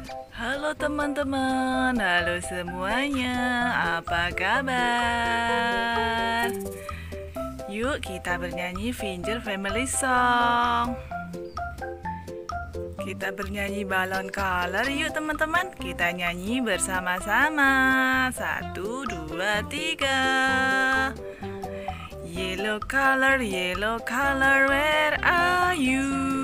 Halo teman-teman, halo semuanya, apa kabar? Yuk kita bernyanyi Finger Family Song. Kita bernyanyi Balon Color yuk teman-teman. Kita nyanyi bersama-sama. 1, 2, 3. Yellow color, where are you?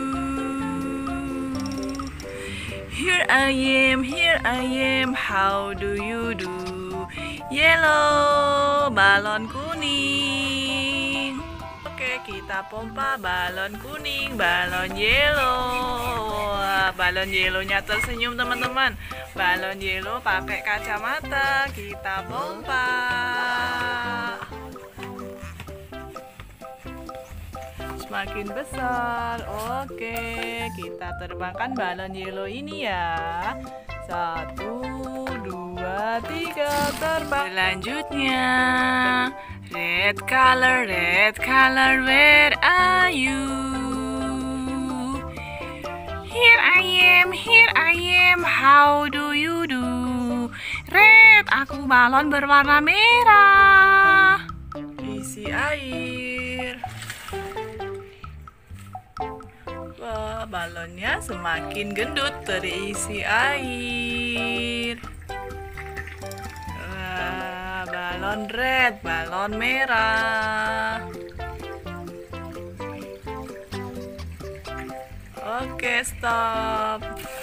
Here I am, how do you do? Yellow, balon kuning. Oke, kita pompa balon kuning, balon yellow. Wah, balon yellownya tersenyum teman-teman. Balon yellow pakai kacamata, kita pompa. Semakin besar. Oke, kita terbangkan balon yellow ini ya. 1, 2, 3, terbang. Selanjutnya, red color, where are you? Here I am, how do you do? Red, aku balon berwarna merah. Isi air. Wah, balonnya semakin gendut terisi air. Wah, balon red, balon merah. Oke, stop.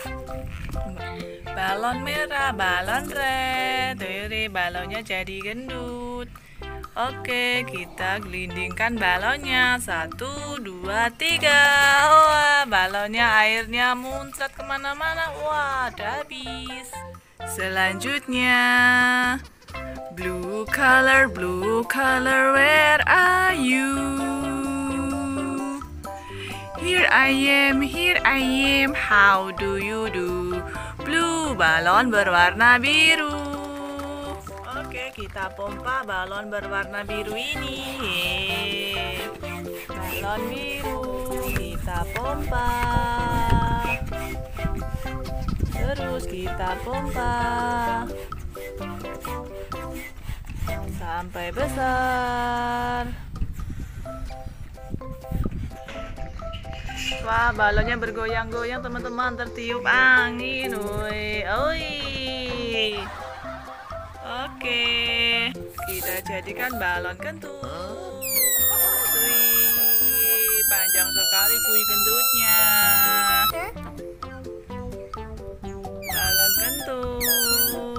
Balon merah, balon red. Dari balonnya jadi gendut. Oke, kita gelindingkan balonnya. 1, 2, 3. Wah, balonnya airnya muncrat kemana-mana. Wah, udah habis. Selanjutnya, blue color, where are you? Here I am, how do you do? Blue, balon berwarna biru. Oke, kita pompa balon berwarna biru ini. Balon biru kita pompa. Terus kita pompa sampai besar. Wah, balonnya bergoyang-goyang teman-teman, tertiup angin. Woi, oi. Oke, kita jadikan balon kentut. Wih, panjang sekali bunyi kentutnya. Balon kentut.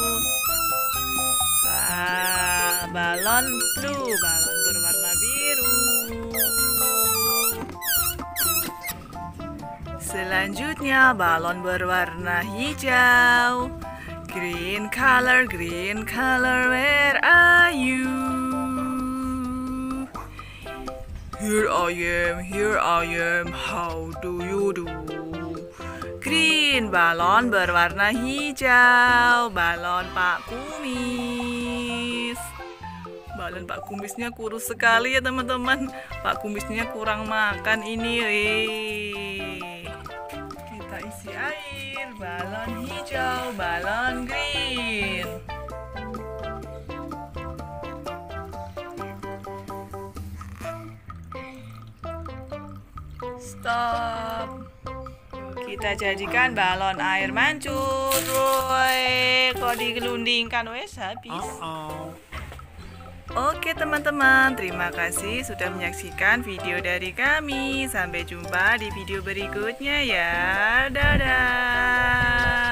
Wah, balon blue, balon berwarna biru. Selanjutnya balon berwarna hijau. Green color, where are you? Here I am, how do you do? Green, balon berwarna hijau, balon Pak Kumis. Balon Pak Kumisnya kurus sekali ya teman-teman. Pak Kumisnya kurang makan ini. Kita isi air, balon hijau, balon green. Stop. Kita jadikan balon air mancur. Woi, kok digelundingkan wes habis. Oke teman-teman, terima kasih sudah menyaksikan video dari kami. Sampai jumpa di video berikutnya ya. Dadah.